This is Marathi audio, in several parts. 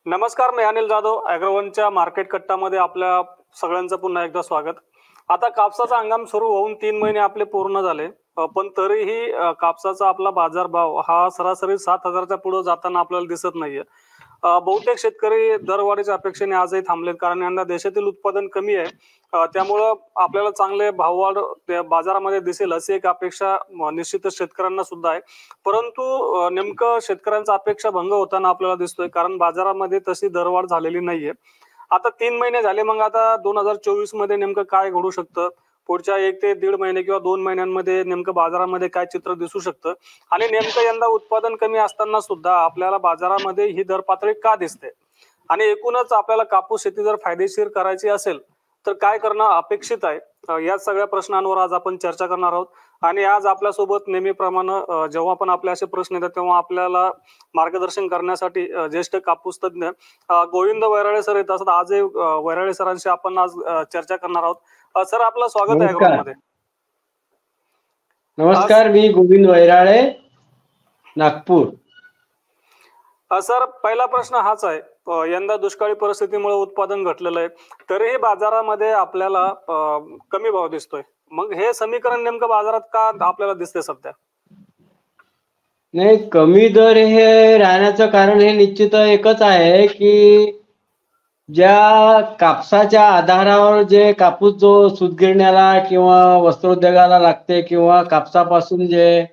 नमस्कार, मी अनिल जाधव. ॲग्रोवनच्या मार्केट कट्टामध्ये आपल्या सगळ्यांचं पुन्हा एकदा स्वागत. आता कापसाचा हंगाम सुरू होऊन 3 महिने आपले पूर्ण झाले, पण तरीही कापसाचा आपला बाजारभाव हा सरासरी 7,000च्या पुढे जाताना आपल्याला दिसत नाहीये. बहुतेक शेतकरी दरवाढीच्या अपेक्षेने आजही थांबलेत, कारण यंदा देशातील उत्पादन कमी आहे. त्यामुळं आपल्याला चांगले भाववाढ त्या बाजारामध्ये दिसेल अशी एक अपेक्षा निश्चितच शेतकऱ्यांना सुद्धा आहे. परंतु नेमकं शेतकऱ्यांचा अपेक्षा भंग होताना आपल्याला दिसतोय, कारण बाजारामध्ये तशी दरवाढ झालेली नाहीये. आता 3 महिने झाले, मग आता 2024 मध्ये नेमकं काय घडू शकतं? पुढच्या 1 ते 1.5 महिने किंवा 2 महिन्यांमध्ये नेमकं बाजारामध्ये काय चित्र दिसू शकतं? आणि नेमकं यंदा उत्पादन कमी असताना सुद्धा आपल्याला बाजारामध्ये ही दर पातळी का दिसते? आणि एकूणच आपल्याला कापूस शेती जर फायदेशीर करायची असेल तर काय करणं अपेक्षित आहे? या सगळ्या प्रश्नांवर आज आपण चर्चा करणार आहोत. आणि आज आपल्यासोबत नेहमीप्रमाणे जेव्हा पण आपले असे प्रश्न येतात तेव्हा आपल्याला मार्गदर्शन करण्यासाठी ज्येष्ठ कापूस तज्ञ गोविंद वैराळे सर येत असतात. आजही वैराळे सरांशी आपण आज चर्चा करणार आहोत. सर, आपलं स्वागत आहे ॲग्रोमध्ये. नमस्कार, मी गोविंद वैराळे, नागपूर. सर, पहिला प्रश्न हाच आहे. यंदा दुष्काळी परिस्थितीमुळे उत्पादन घटलेलं आहे, तरीही बाजारामध्ये आपल्याला कमी भाव दिसतोय. मग हे समीकरण नेमकं बाजारात का आपल्याला दिसते सध्या? नाही, कमी दर हे राहण्याचं कारण हे निश्चित एकच आहे की ज्या कापसाच्या आधारावर जे कापूस जो सूतगिरण्याला किंवा वस्त्रोद्योगाला लागते किंवा कापसापासून जे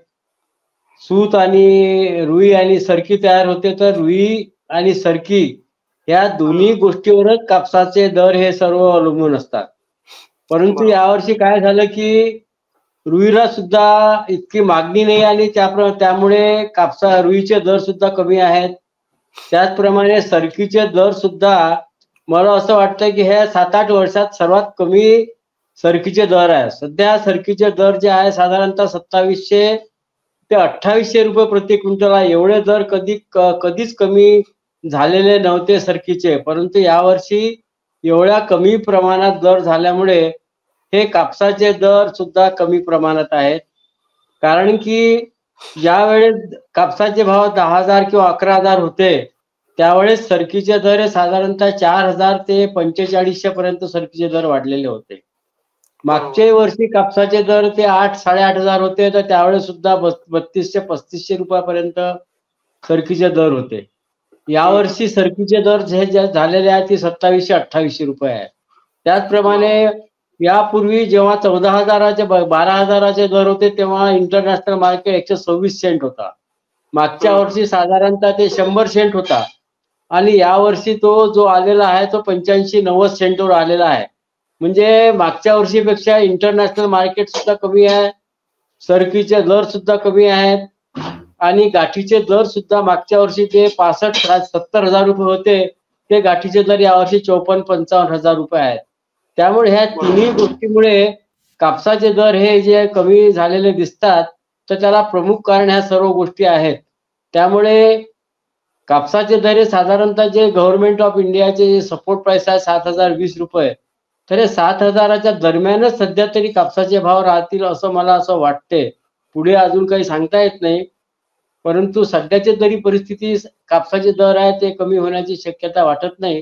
सूत आणि रुई आणि सरकी तयार होते, तर रुई आणि सरकी या दोन्ही गोष्टीवरच कापसाचे दर हे सर्व अवलंबून असतात. परंतु यावर्षी काय झालं की रुईला सुद्धा इतकी मागणी नाही आणि त्यामुळे रुईचे दर सुद्धा कमी आहेत. त्याचप्रमाणे सरकीचे दर सुद्धा मला असं वाटतं की ह्या 7-8 वर्षात सर्वात कमी सरकीचे दर आहे. सध्या सरकीचे दर जे आहे साधारणतः 2700 ते 2800 रुपये प्रति क्विंटल आहे. एवढे दर कधीच कमी झालेले नव्हते सरकीचे. परंतु यावर्षी एवढ्या कमी प्रमाणात दर झाल्यामुळे हे कापसाचे दर सुद्धा कमी प्रमाणात आहेत. कारण की ज्यावेळेस कापसाचे भाव 10,000 किंवा 11,000 होते, त्यावेळेस सरकीचे दर हे साधारणतः 4,000 ते 4500 पर्यंत सरकीचे दर वाढलेले होते. मागच्या वर्षी कापसाचे दर ते 8,000-8,500 होते, तर त्यावेळेस सुद्धा 3200-3500 रुपयापर्यंत सरकीचे दर होते. यावर्षी सरकीचे दर जे झालेले आहेत ते 2700-2800 रुपये आहेत. त्याचप्रमाणे यापूर्वी जेव्हा 14,000चे 12,000चे दर होते तेव्हा इंटरनॅशनल मार्केट 126 सेंट होता. मागच्या वर्षी साधारणतः ते 100 सेंट होता आणि यावर्षी तो जो आलेला आहे तो 85-90 सेंटवर आलेला आहे. म्हणजे मागच्या वर्षीपेक्षा इंटरनॅशनल मार्केट सुद्धा कमी आहे, सरकीचे दर सुद्धा कमी आहेत आणि गाठीचे दर सुद्धा मागच्या वर्षी ते 65-70 हजार रुपये होते, ते गाठीचे दर यावर्षी 54-55 हजार रुपये आहेत. त्यामुळे ह्या तिन्ही गोष्टीमुळे कापसाचे दर हे जे कमी झालेले दिसतात, तर त्याला प्रमुख कारण ह्या सर्व गोष्टी आहेत. त्यामुळे कापसाचे दर हे साधारणतः जे गव्हर्नमेंट ऑफ इंडियाचे सपोर्ट प्राइस आहे 7,020 रुपये, तर हे 7,000च्या दरम्यानच सध्या तरी कापसाचे भाव राहतील असं मला असं वाटते. पुढे अजून काही सांगता येत नाही, परंतु सध्याची तरी परिस्थिती कापसाचे दर आहे ते कमी होण्याची शक्यता वाटत नाही.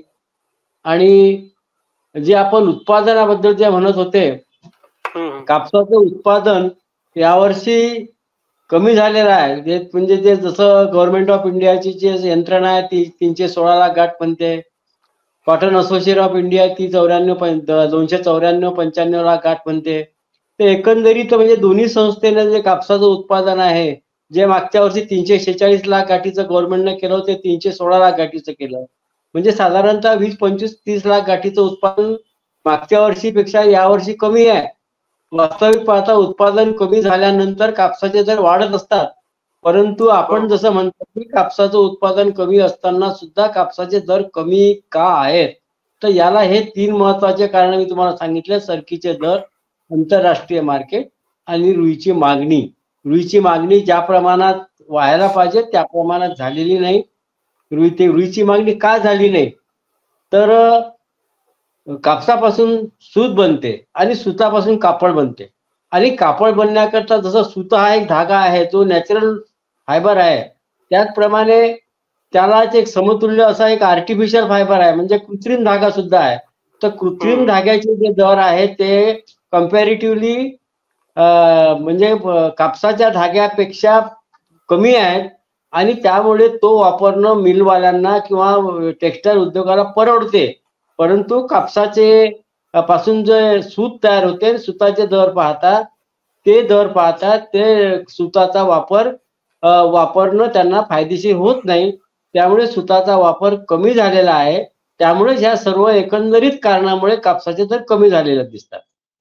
आणि जे आपण उत्पादनाबद्दल जे म्हणत होते, कापसाचं उत्पादन यावर्षी कमी झालेलं आहे. म्हणजे जे जसं गव्हर्नमेंट ऑफ इंडियाची जे यंत्रणा आहे ती 316 लाख गाठ म्हणते, कॉटन असोसिएशन ऑफ इंडिया ती 294-95 लाख गाठ म्हणते. ते एकंदरीत म्हणजे दोन्ही संस्थेने जे कापसाचं उत्पादन आहे, जे मागच्या वर्षी 346 लाख गाठीचं गव्हर्नमेंटने केलं होतं, 316 लाख गाठीचं केलं. म्हणजे साधारणतः 20-25-30 लाख गाठीचं उत्पादन मागच्या वर्षीपेक्षा यावर्षी कमी आहे. वास्तविक पाहता उत्पादन कमी झाल्यानंतर कापसाचे दर वाढत असतात, परंतु आपण जसं म्हणतो की कापसाचं उत्पादन कमी असताना सुद्धा कापसाचे दर कमी का आहेत, तर याला हे 3 महत्वाचे कारण मी तुम्हाला सांगितले. सरकीचे दर, आंतरराष्ट्रीय मार्केट आणि रुईची मागणी. रुईची मागणी ज्या प्रमाणात व्हायला पाहिजे त्या प्रमाणात झालेली नाही. रुईची मागणी का झाली नाही, तर कापसापासून सूत बनते आणि सुतापासून कापड बनते. आणि कापड बनण्याकरता जसं सूत हा एक धागा आहे जो नॅचरल फायबर आहे, त्याचप्रमाणे त्यालाच एक समतुल्य असा एक आर्टिफिशियल फायबर आहे, म्हणजे कृत्रिम धागा सुद्धा आहे. तर कृत्रिम धाग्याचे जे दर आहेत ते कम्पॅरेटिव्हली म्हणजे कापसाच्या धाग्यापेक्षा कमी आहेत आणि त्यामुळे तो वापरणं मिलवाल्यांना किंवा टेक्सटाईल उद्योगाला परवडते. परंतु कापसाचे पासून जे सूत तयार होते, सुताचे दर पाहता ते सुताचा वापरणं त्यांना फायदेशीर होत नाही. त्यामुळे सुताचा वापर कमी झालेला आहे. त्यामुळे ह्या सर्व एकंदरीत कारणामुळे कापसाचे दर कमी झालेले दिसतात.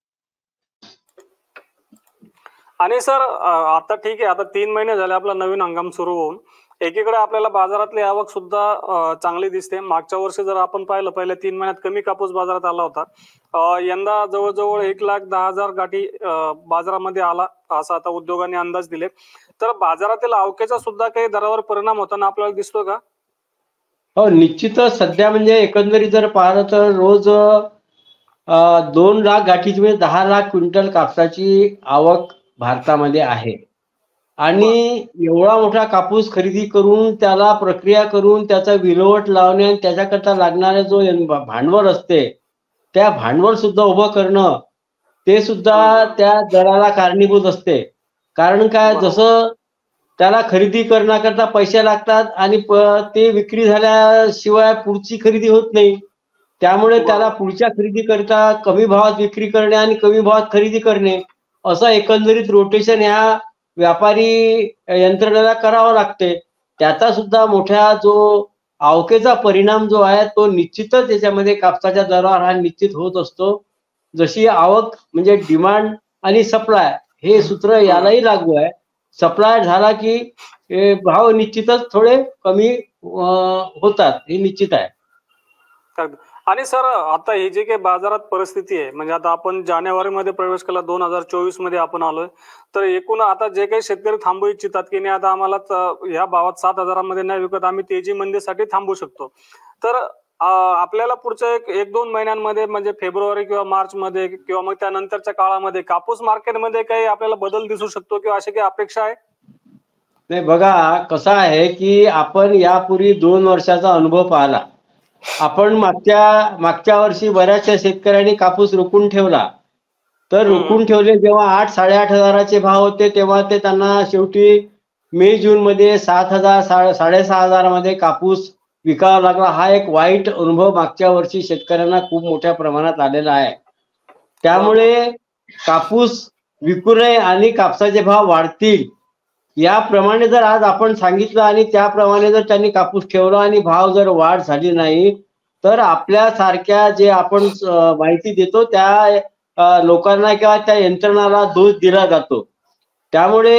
आणि सर आता ठीक आहे, आता 3 महिने झाले आपला नवीन हंगाम सुरू होऊन. एकीकडे आपल्याला बाजारातली आवक सुद्धा चांगली दिसते. मागच्या वर्षी जर आपण पाहिलं, पहिल्या 3 महिन्यात कमी कापूस बाजारात आला होता. यंदा जवळजवळ 1,10,000 गाठी बाजारामध्ये आला, असं आता उद्योगाने अंदाज दिले. तर बाजारातील आवकेचा सुद्धा काही दरावर परिणाम होताना आपल्याला दिसतो का? हो, निश्चितच. सध्या म्हणजे एकंदरीत जर पाहिलं तर रोज 2 लाख गाठीची म्हणजे 10 लाख क्विंटल कापसाची आवक भारतामध्ये आहे. आणि एवढा मोठा कापूस खरेदी करून त्याला प्रक्रिया करून त्याचा विल्हेवाट लावणे आणि त्याच्याकरता लागणारे जो भांडवल असते, त्या भांडवल सुद्धा उभं करणं ते सुद्धा त्या दराला कारणीभूत असते. कारण काय, जसं त्याला खरेदी करण्याकरता पैसे लागतात आणि ते विक्री झाल्याशिवाय पुढची खरेदी होत नाही. त्यामुळे त्याला पुढच्या खरेदी करता कमी भावात विक्री करणे आणि कमी भावात खरेदी करणे असं एकंदरीत रोटेशन ह्या व्यापारी यंत्रणेला करावं लागते. त्याचा सुद्धा मोठ्या जो आवकेचा परिणाम जो आहे तो निश्चितच याच्यामध्ये कापसाच्या दरावर हा निश्चित होत असतो. जशी आवक म्हणजे डिमांड आणि सप्लाय हे सूत्र यालाही लागू आहे. सप्लाय झाला की भाव निश्चितच थोडे कमी होतात, हे निश्चित आहे. आणि सर आता ही जी काही बाजारात परिस्थिती आहे, म्हणजे आता आपण जानेवारीमध्ये प्रवेश केला, 2024 मध्ये आपण आलोय. तर एकूण आता जे काही शेतकरी थांबू इच्छितात की नाही, आता आम्हाला ह्या भावात 7,000 मध्ये नाही विकत, आम्ही तेजी मंदीसाठी थांबू शकतो. तर आपल्याला पुढच्या 1-2 महिन्यांमध्ये म्हणजे फेब्रुवारी किंवा मार्च मध्ये किंवा मग त्यानंतरच्या काळामध्ये कापूस मार्केटमध्ये काही आपल्याला बदल दिसू शकतो किंवा अशी काही अपेक्षा आहे? नाही, बघा कसं आहे की आपण यापूर्वी 2 वर्षाचा अनुभव पाहिला. आपण मागच्या वर्षी बऱ्याचशा शेतकऱ्यांनी कापूस रोखून ठेवला. तर रोखून ठेवले जेव्हा 8-8.5 हजाराचे भाव होते, तेव्हा ते त्यांना शेवटी मे जून मध्ये 7,000 6,500 मध्ये कापूस विकावा लागला. हा एक वाईट अनुभव मागच्या वर्षी शेतकऱ्यांना खूप मोठ्या प्रमाणात आलेला आहे. त्यामुळे कापूस विकू नये आणि कापसाचे भाव वाढतील याप्रमाणे जर आज आपण सांगितलं आणि त्याप्रमाणे जर त्यांनी कापूस ठेवला आणि भाव जर वाढ झाली नाही, तर आपल्यासारख्या जे आपण माहिती देतो त्या लोकांना किंवा त्या यंत्रणाला दोष दिला जातो. त्यामुळे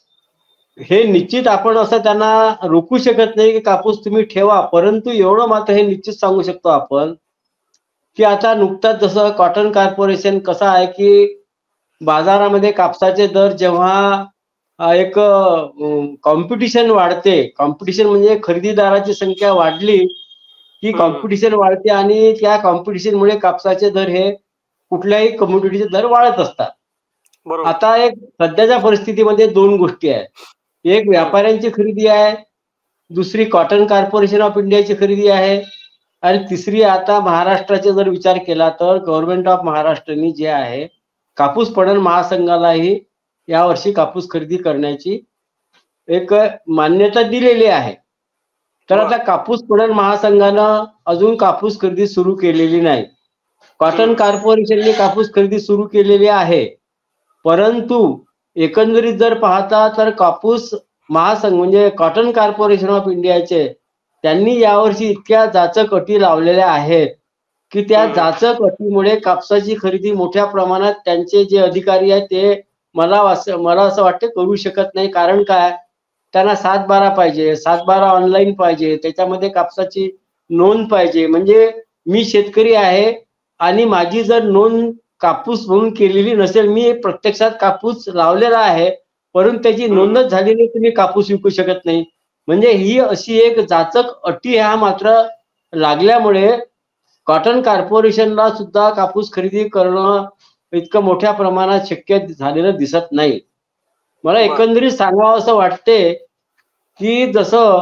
हे निश्चित आपण असं त्यांना रोखू शकत नाही की कापूस तुम्ही ठेवा. परंतु एवढं मात्र हे निश्चित सांगू शकतो आपण की आता नुकताच जसं कॉटन कॉर्पोरेशन कसं आहे की बाजारामध्ये कापसाचे दर जेव्हा एक कॉम्पिटिशन वाढते, कॉम्पिटिशन म्हणजे खरेदीदाराची संख्या वाढली की कॉम्पिटिशन वाढते आणि त्या कॉम्पिटिशनमुळे कापसाचे दर हे कुठल्याही कमोडिटीचे दर वाढत असतात. आता एक सध्याच्या परिस्थितीमध्ये 2 गोष्टी आहेत. एक व्यापाऱ्यांची खरेदी आहे, दुसरी कॉटन कॉर्पोरेशन ऑफ इंडियाची खरेदी आहे आणि तिसरी आता महाराष्ट्राचा जर विचार केला तर गव्हर्नमेंट ऑफ महाराष्ट्रनी जे आहे कापूस पणन महासंघालाही यावर्षी कापूस खरेदी करण्याची एक मान्यता दिलेली आहे. तर आता कापूस पणन महासंघानं अजून कापूस खरेदी सुरू केलेली नाही. कॉटन कॉर्पोरेशनने कापूस खरेदी सुरू केलेली आहे. परंतु एकंदरीत जर पाहता तर कापूस महासंघ म्हणजे कॉटन कॉर्पोरेशन ऑफ इंडियाचे त्यांनी यावर्षी इतक्या जाचक अटी लावलेल्या आहेत की त्या जाचक अटीमुळे कापसाची खरेदी मोठ्या प्रमाणात त्यांचे जे अधिकारी आहेत ते मला असं वाटतं करू शकत नाही. कारण काय, त्यांना 7/12 पाहिजे, 7/12 ऑनलाईन पाहिजे, त्याच्यामध्ये कापसाची नोंद पाहिजे. म्हणजे मी शेतकरी आहे आणि माझी जर नोंद कापूस म्हणून केलेली नसेल, मी प्रत्यक्षात कापूस लावलेला आहे परंतु त्याची नोंदच झाली नाही, तुम्ही कापूस विकू शकत नाही. म्हणजे ही अशी एक जाचक अटी ह्या मात्र लागल्यामुळे कॉटन कॉर्पोरेशनला सुद्धा कापूस खरेदी करणं इतकं मोठ्या प्रमाणात शक्य झालेलं दिसत नाही. मला एकंदरीत सांगावं असं वाटते की जसं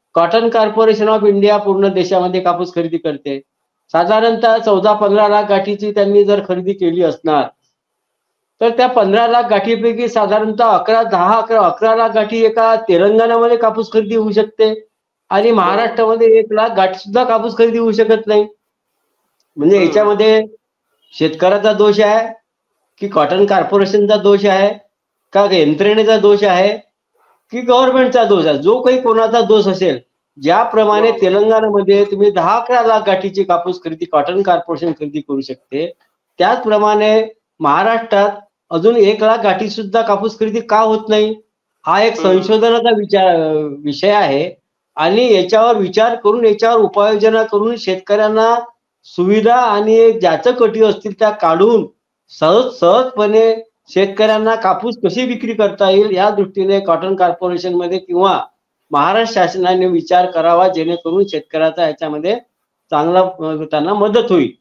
कॉटन कॉर्पोरेशन ऑफ इंडिया पूर्ण देशामध्ये कापूस खरेदी करते. साधारणतः 14-15 लाख गाठीची त्यांनी जर खरेदी केली असणार तर त्या 15 लाख गाठीपैकी साधारणतः 11 लाख गाठी एका तेलंगणामध्ये कापूस खरेदी होऊ शकते आणि महाराष्ट्रामध्ये 1 लाख गाठी सुद्धा कापूस खरेदी होऊ शकत नाही. म्हणजे याच्यामध्ये शेतकऱ्याचा दोष आहे की कॉटन कॉर्पोरेशनचा दोष आहे का यंत्रणेचा दोष आहे की गव्हर्नमेंटचा दोष आहे. जो काही कोणाचा दोष असेल, ज्याप्रमाणे तेलंगणामध्ये तुम्ही 10-11 लाख गाठीची कापूस खरेदी कॉटन कॉर्पोरेशन खरेदी करू शकते, त्याचप्रमाणे महाराष्ट्रात अजून 1 लाख गाठी सुद्धा कापूस खरेदी का होत नाही, हा एक संशोधनाचा विषय आहे. आणि याच्यावर विचार करून याच्यावर उपाययोजना करून शेतकऱ्यांना सुविधा आणि ज्याचं कटी असतील त्या काढून सहजपणे शेतकऱ्यांना कापूस कशी विक्री करता येईल या दृष्टीने कॉटन कॉर्पोरेशन मध्ये किंवा महाराष्ट्र शासनाने विचार करावा, जेणेकरून शेतकऱ्याचा याच्यामध्ये चांगला त्यांना मदत होईल.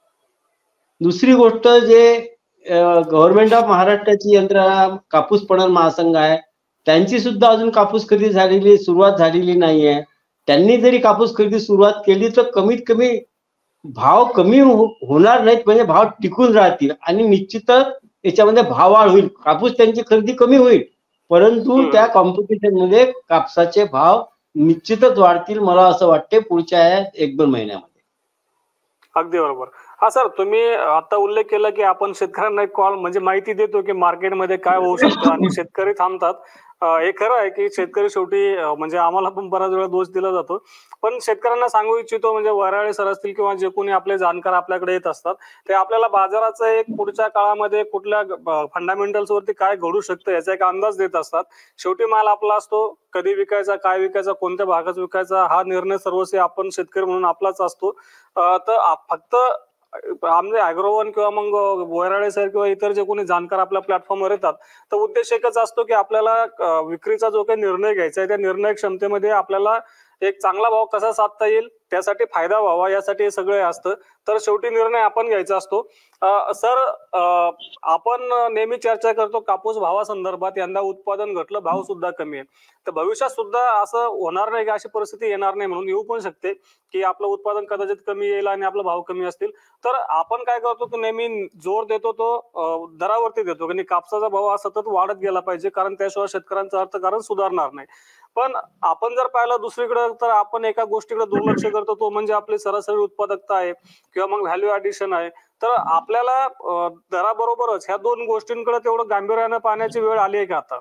दुसरी गोष्ट जे गव्हर्नमेंट ऑफ महाराष्ट्राची यंत्रणा कापूस पणन महासंघ आहे, त्यांची सुद्धा अजून कापूस खरेदी सुरुवात झालेली नाहीये. त्यांनी जरी कापूस खरेदी सुरुवात केली तर कमीत कमी भाव कमी होणार नाहीत, म्हणजे भाव टिकून राहतील आणि निश्चितच याच्यामध्ये भाववाढ होईल. कापूस त्यांची खरेदी कमी होईल, परंतु त्या कॉम्पिटिशन मध्ये कापसाचे भाव निश्चितच वाढतील, मला असं वाटते पुढच्या 1-2 महिन्यामध्ये. अगदी बरोबर. हा सर, तुम्ही आता उल्लेख केला की आपण शेतकऱ्यांना एक कॉल म्हणजे माहिती देतो की मार्केटमध्ये काय होऊ शकतं आणि शेतकरी थांबतात. हे खरं आहे की शेतकरी शेवटी म्हणजे आम्हाला पण बराच वेळा दोष दिला जातो, पण शेतकऱ्यांना सांगू इच्छितो म्हणजे वराळे सर असतील किंवा जे कोणी आपले जाणकार आपल्याकडे येत असतात ते आपल्याला बाजाराचं एक पुढच्या काळामध्ये कुठल्या फंडामेंटल्स वरती काय घडू शकतं याचा एक अंदाज देत असतात. शेवटी माल आपला असतो, कधी विकायचा, काय विकायचा, कोणत्या भागात विकायचा हा निर्णय सर्वस्वी आपण शेतकरी म्हणून आपलाच असतो. तर फक्त आमचे अॅग्रोवन किंवा मग वैराळे सर किंवा इतर जे कोणी जाणकार आपल्या प्लॅटफॉर्मवर येतात तर उद्देश एकच असतो की आपल्याला विक्रीचा जो काही निर्णय घ्यायचा आहे त्या निर्णय क्षमतेमध्ये आपल्याला एक चांगला भाव कसा साधता येईल, त्यासाठी फायदा व्हावा, यासाठी हे सगळे असतं. तर शेवटी निर्णय आपण घ्यायचा असतो. सर, आपण नेहमी चर्चा करतो कापूस भावासंदर्भात. यंदा उत्पादन घटलं, भाव सुद्धा कमी आहे. तर भविष्यात सुद्धा असं होणार नाही की अशी परिस्थिती येणार नाही, म्हणून येऊ पण शकते की आपलं उत्पादन कदाचित कमी येईल आणि आपला भाव कमी असतील. तर आपण काय करतो की नेहमी जोर देतो तो दरावरती देतो की कापसाचा भाव हा सतत वाढत गेला पाहिजे, कारण त्याशिवाय शेतकऱ्यांचं अर्थकारण सुधारणार नाही. पण आपण जर पाहिलं दुसरीकडे तर आपण एका गोष्टीकडे दुर्लक्ष करतो, तो म्हणजे आपली सरासरी उत्पादकता आहे किंवा मग व्हॅल्यू ऍडिशन आहे. तर आपल्याला दराबरोबरच ह्या 2 गोष्टींकडे तेवढं गांभीर्याने पाहण्याची वेळ आली आहे का आता?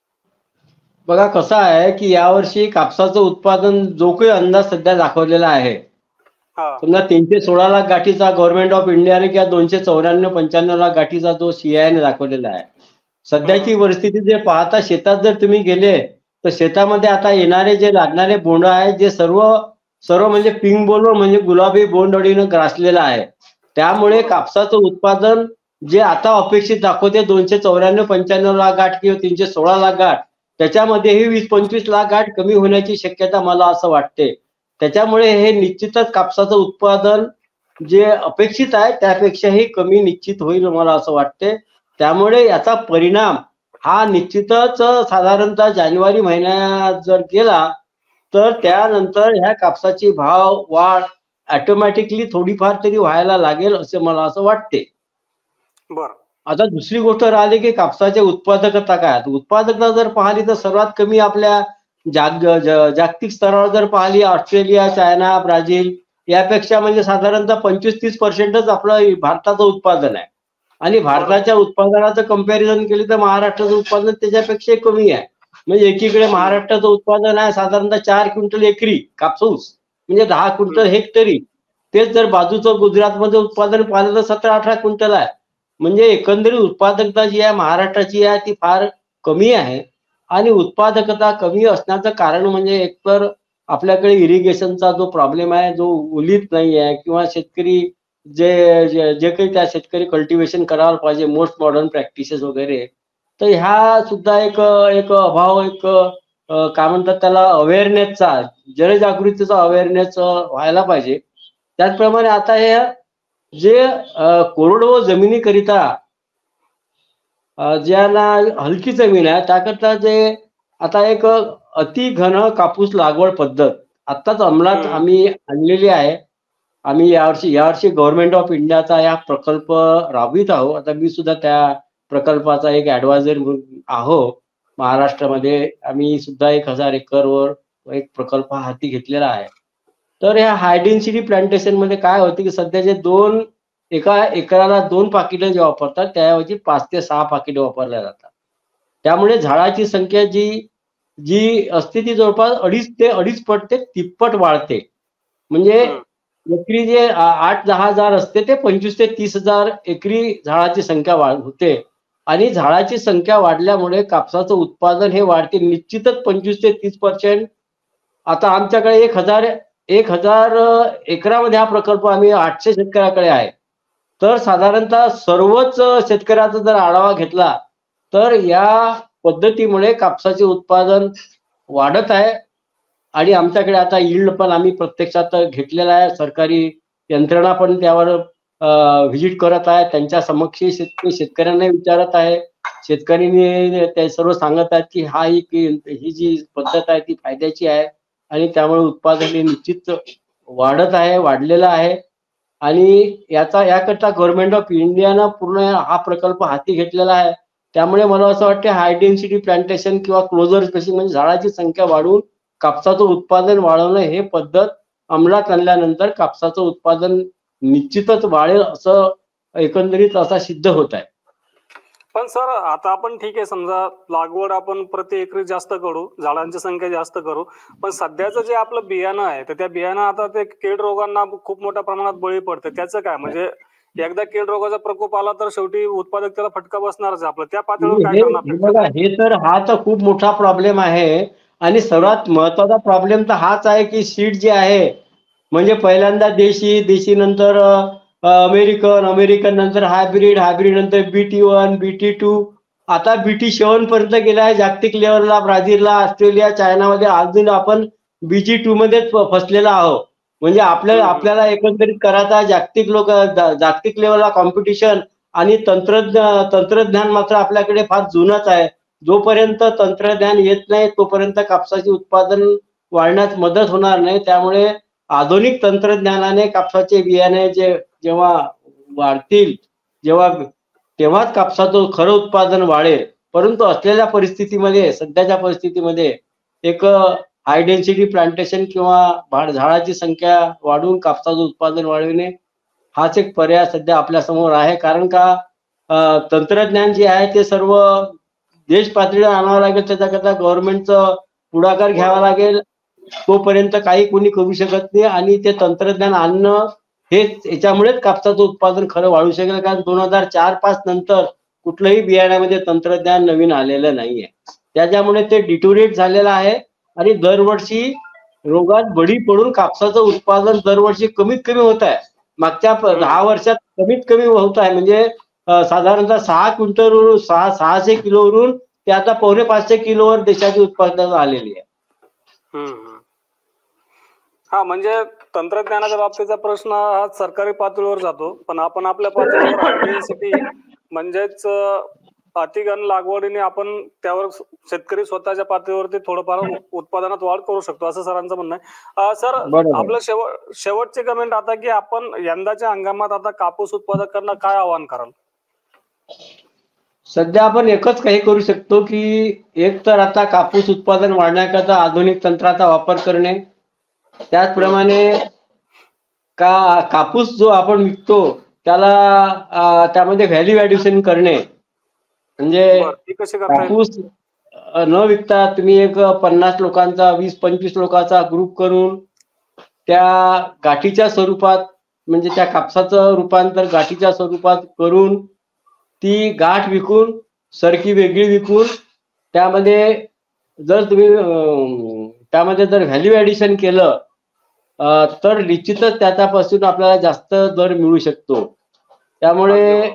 बघा कसं आहे की यावर्षी कापसाचं उत्पादन जो काही अंदाज सध्या दाखवलेला आहे, समजा 316 लाख गाठीचा गव्हर्नमेंट ऑफ इंडियाने किंवा 294-95 लाख गाठीचा जो सीआयने दाखवलेला आहे, सध्याची परिस्थिती जे पाहता शेतात जर तुम्ही गेले तर शेतामध्ये आता येणारे जे लागणारे बोंड आहेत जे सर्व म्हणजे पिंक बोंड म्हणजे गुलाबी बोंड अळीनं ग्रासलेला आहे. त्यामुळे कापसाचं उत्पादन जे आता अपेक्षित दाखवते 294-95 लाख गाठ किंवा 316 लाख गाठ, त्याच्यामध्येही 20-25 लाख गाठ कमी होण्याची शक्यता मला असं वाटते. त्याच्यामुळे हे निश्चितच कापसाचं उत्पादन जे अपेक्षित आहे त्यापेक्षाही कमी निश्चित होईल मला असं वाटते. त्यामुळे याचा परिणाम हा निश्चितच साधारणतः जानेवारी महिन्यात जर गेला तर त्यानंतर ह्या कापसाची भाव वाढ ऑटोमॅटिकली थोडीफार तरी व्हायला लागेल असे मला असं वाटते. बरं. आता दुसरी गोष्ट राहिली की कापसाची उत्पादकता काय. उत्पादकता जर पाहिली तर सर्वात कमी आपल्या जागतिक स्तरावर जर पाहिली ऑस्ट्रेलिया, चायना, ब्राझील यापेक्षा म्हणजे साधारणतः 25-30% आपलं भारताचं उत्पादन आहे. आणि भारताच्या उत्पादनाचं कंपॅरिझन केली तर महाराष्ट्राचं उत्पादन त्याच्यापेक्षा कमी आहे. म्हणजे एकीकडे महाराष्ट्राचं उत्पादन आहे साधारणतः 4 क्विंटल एकरी कापूस म्हणजे 10 क्विंटल हेक्टरी. तेच जर बाजूचं गुजरातमध्ये उत्पादन पाहिलं तर 17-18 क्विंटल आहे. म्हणजे एकंदरीत उत्पादकता जी आहे महाराष्ट्राची आहे ती फार कमी आहे. आणि उत्पादकता कमी असण्याचं कारण म्हणजे एकतर आपल्याकडे इरिगेशनचा जो प्रॉब्लेम आहे जो उलित नाही आहे किंवा शेतकरी जे काही त्या शेतकरी कल्टिवेशन करायला पाहिजे मोस्ट मॉडर्न प्रॅक्टिसेस वगैरे, तर ह्या सुद्धा एक अभाव काय म्हणतात त्याला अवेअरनेसचा, जनजागृतीचा अवेअरनेस व्हायला पाहिजे. त्याचप्रमाणे आता हे जे कोरडवाहू जमिनीकरिता ज्यांना हलकी जमीन आहे त्याकरता जे आता एक अति घन कापूस लागवड पद्धत आत्ताच अंमलात आम्ही आणलेली आहे. आम्ही यावर्षी गव्हर्नमेंट ऑफ इंडियाचा या प्रकल्प राबवित आहोत. आता मी सुद्धा त्या प्रकल्पाचा एक ऍडवायझर आहो. महाराष्ट्रामध्ये आम्ही सुद्धा 1000 एकरवर एक प्रकल्प हाती घेतलेला आहे. तर ह्या हाय डेन्सिटी प्लांटेशन मध्ये काय होते की सध्याचे एका एकराला 2 पाकिटं जे वापरतात त्याऐवजी 5 ते 6 पाकिटं वापरल्या जातात. त्यामुळे झाडाची संख्या जी असते ती जवळपास 2.5 ते 2.5 पट ते तिप्पट वाढते. म्हणजे एकरी जे 8-10 हजार असते ते 25 ते 30 हजार एकरी झाडाची संख्या होते. आणि झाडाची संख्या वाढल्यामुळे कापसाचं उत्पादन हे वाढते निश्चितच 25 ते 30%. आता आमच्याकडे 1000 एकरामध्ये हा प्रकल्प आम्ही 800 शेतकऱ्याकडे आहे. तर साधारणतः सर्वच शेतकऱ्याचा जर आढावा घेतला तर या पद्धतीमुळे कापसाचे उत्पादन वाढत आहे. आणि आमच्याकडे आता यील्ड पण आम्ही प्रत्यक्षात घेतलेला आहे. सरकारी यंत्रणा पण त्यावर व्हिजिट करत आहे. त्यांच्या समक्ष शेतकऱ्यांना विचारत आहे. शेतकऱ्यांनी ते सर्व सांगत आहेत की ही जी पद्धत आहे ती फायद्याची आहे आणि त्यामुळे उत्पादन हे निश्चित वाढलेलं आहे. आणि याकरता गव्हर्नमेंट ऑफ इंडियानं पूर्ण हा प्रकल्प हाती घेतलेला आहे. त्यामुळे मला असं वाटतं हाय डेन्सिटी प्लांटेशन किंवा क्लोजर स्पेसिंग म्हणजे झाडाची संख्या वाढवून कापसाचं उत्पादन वाढवणं हे पद्धत अंमलात आणल्यानंतर कापसाचं उत्पादन निश्चितच वाढेल असं एकंदरीत असा सिद्ध होत आहे. पण सर आता आपण ठीक आहे, समजा लागवड आपण प्रति एकरी जास्त करू, झाडांची संख्या जास्त करू, पण सध्याचं जे आपलं बियाणं आहे तर त्या बियाणं आता ते कीड रोगांना खूप मोठ्या प्रमाणात बळी पडतं. त्याचं काय, म्हणजे एकदा कीड रोगाचा प्रकोप आला तर शेवटी उत्पादकतेला फटका बसणारच आपलं. त्या पातळीवर काय करणार? हा तर खूप मोठा प्रॉब्लेम आहे. आणि सर्वात महत्वाचा प्रॉब्लेम तर हाच आहे की सीड जे आहे म्हणजे पहिल्यांदा देशी नंतर अमेरिकन नंतर हायब्रिड नंतर BT1 BT2 आता BT7 पर्यंत गेला आहे जागतिक लेवलला. ब्राझीलला, ऑस्ट्रेलिया, चायनामध्ये अजून आपण BT2 मध्येच फसलेला आहोत. म्हणजे आपल्याला एकंदरीत करायचा जागतिक लेवलला कॉम्पिटिशन आणि तंत्रज्ञान मात्र आपल्याकडे फार जुनच आहे. जोपर्यंत तंत्रज्ञान येत नाही तोपर्यंत कापसाचे उत्पादन वाढण्यास मदत होणार नाही. त्यामुळे आधुनिक तंत्रज्ञानाने कापसाचे बियाणे जेव्हा वाढतील तेव्हाच कापसाचं खरं उत्पादन वाढेल. परंतु असलेल्या परिस्थितीमध्ये, सध्याच्या परिस्थितीमध्ये एक हाय डेन्सिटी प्लांटेशन किंवा झाडाची संख्या वाढवून कापसाचं उत्पादन वाढविणे हाच एक पर्याय सध्या आपल्या समोर आहे. कारण का तंत्रज्ञान जे आहे ते सर्व देश पातळीवर आणावं लागेल. त्याच्याकरता गव्हर्नमेंटचं पुढाकार घ्यावा लागेल. तोपर्यंत काही कोणी करू शकत नाही. आणि ते तंत्रज्ञान आणणं याच्यामुळेच कापसाचं उत्पादन खरं वाढू शकेल. कारण 2004-5 नंतर कुठलंही बियाण्यामध्ये तंत्रज्ञान नवीन आलेलं नाहीये. त्याच्यामुळे ते डिटोरेट झालेलं आहे. आणि दरवर्षी रोगात बळी पडून कापसाचं उत्पादन दरवर्षी कमीत कमी होत आहे. मागच्या 10 वर्षात कमीत कमी होत आहे. म्हणजे साधारणतः 6 क्विंटलवरून 600 किलोवरून ते आता 450 किलोवर देशाची उत्पादन आलेली आहे. हा, म्हणजे तंत्रज्ञानाच्या बाबतीचा प्रश्न हा सरकारी पातळीवर जातो, पण आपण आपल्या पातळीवर हाय डेन्सिटी म्हणजेच अतिघन लागवडीने आपण त्यावर शेतकरी स्वतःच्या पातळीवरती थोडंफार उत्पादनात वाढ करू शकतो असं सरांचं म्हणणं आहे. सर, आपलं शेवटचे कमेंट आता की आपण यंदाच्या हंगामात आता कापूस उत्पादकांना काय आवाहन कराल? सध्या आपण एकच काही करू शकतो की एक तर आता कापूस उत्पादन वाढण्याकरता आधुनिक तंत्राचा वापर करणे, त्याचप्रमाणे कापूस जो आपण विकतो त्यामध्ये व्हॅल्यू ऍडिशन करणे. म्हणजे कापूस न विकता तुम्ही एक 50 लोकांचा 20-25 लोकांचा ग्रुप करून त्या गाठीच्या स्वरूपात, म्हणजे त्या कापसाचं रूपांतर गाठीच्या स्वरूपात करून ती गाठ विकून सरकी वेगळी विकून त्यामध्ये जर व्हॅल्यू ऍडिशन केलं तर निश्चितच त्याच्यापासून आपल्याला जास्त दर मिळू शकतो. त्यामुळे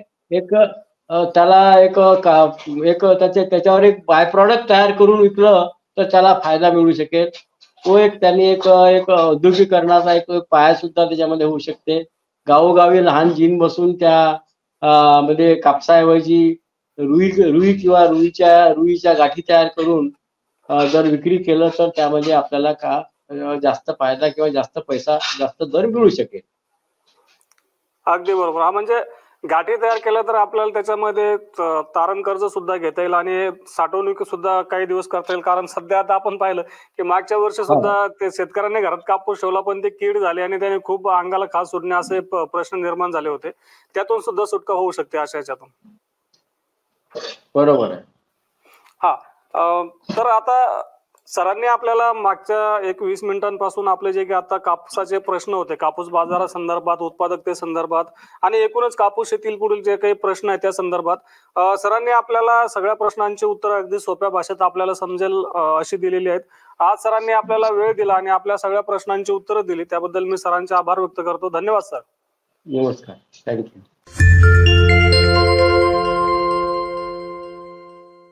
त्याच्यावर एक बाय प्रॉडक्ट तयार करून विकलं तर त्याला फायदा मिळू शकेल. तो त्यांनी एक औद्योगिकरणाचा एक पाया सुद्धा त्याच्यामध्ये होऊ शकते. गावोगावी लहान जिन बसून त्या मध्ये कापसाऐवजी रुई किंवा रुईच्या गाठी तयार करून जर विक्री केलं तर त्यामध्ये आपल्याला जास्त फायदा किंवा जास्त पैसा, जास्त दर मिळू शकेल. अगदी बरोबर. हा म्हणजे गाठी तयार केल्या तर आपल्याला त्याच्यामध्ये तारण कर्ज सुद्धा घेता येईल आणि साठवणूक सुद्धा काही दिवस करता येईल. कारण सध्या आता आपण पाहिलं की मागच्या वर्षी सुद्धा ते शेतकऱ्यांनी घरात कापूस ठेवला पण ते कीड झाली आणि त्याने खूप अंगाला खास सुटणे असे प्रश्न निर्माण झाले होते. त्यातून सुद्धा सुटका होऊ शकते अशा ह्याच्यातून. बरोबर आहे. हा तर आता सरांनी आपल्याला मागच्या 20 मिनिटांपासून आपले जे काही आता कापसाचे प्रश्न होते, कापूस बाजारासंदर्भात, उत्पादकतेसंदर्भात आणि एकूणच कापूस शेतील पुढील जे काही प्रश्न आहेत त्या संदर्भात सरांनी आपल्याला सगळ्या प्रश्नांची उत्तर अगदी सोप्या भाषेत आपल्याला समजेल अशी दिलेली आहेत. आज सरांनी आपल्याला वेळ दिला आणि आपल्या सगळ्या प्रश्नांची उत्तरं दिली त्याबद्दल मी सरांचे आभार व्यक्त करतो. धन्यवाद सर. नमस्कार. थँक्यू.